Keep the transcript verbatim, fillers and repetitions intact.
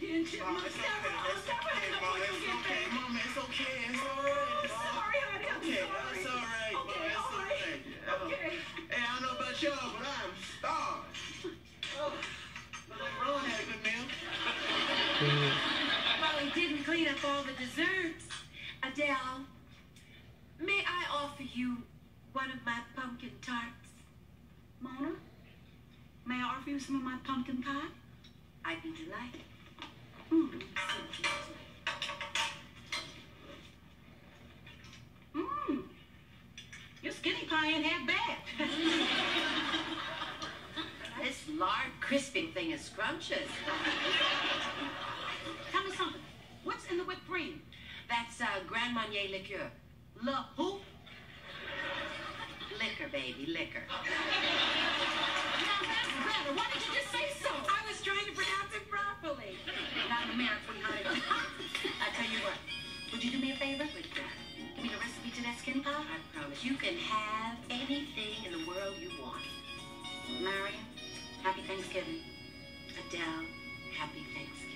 again, Chipmunk. Mama, it's Stop okay. it. It's Stop okay, it. Mama. It's Don't okay, get Mama. It's okay. It's all right. Oh, It's all right. sorry, honey. I'm Okay, sorry. it's all right. Okay, Mama. It's all all right. right. Yeah. Okay. Hey, I don't know about y'all, but I'm starved. Oh, look like Ron had a good meal. Well, he didn't clean up all the desserts. Adele, may I offer you one of my pumpkin tarts? Mona, may I offer you some of my pumpkin pie? I'd be delighted. Mmm. Mmm. Your skinny pie ain't half bad. This lard crisping thing is scrumptious. Tell me something. What's in the whipped cream? That's uh, Grand Marnier liqueur. La who? Liquor, baby, liquor. Now that's better. Why did you just say so? I was trying to pronounce it properly. Not in America, sweetheart. I tell you what, would you do me a favor? Would you give me the recipe to that skin pie? I promise. You can have anything in the world you want. Marion, happy Thanksgiving. Adele, happy Thanksgiving.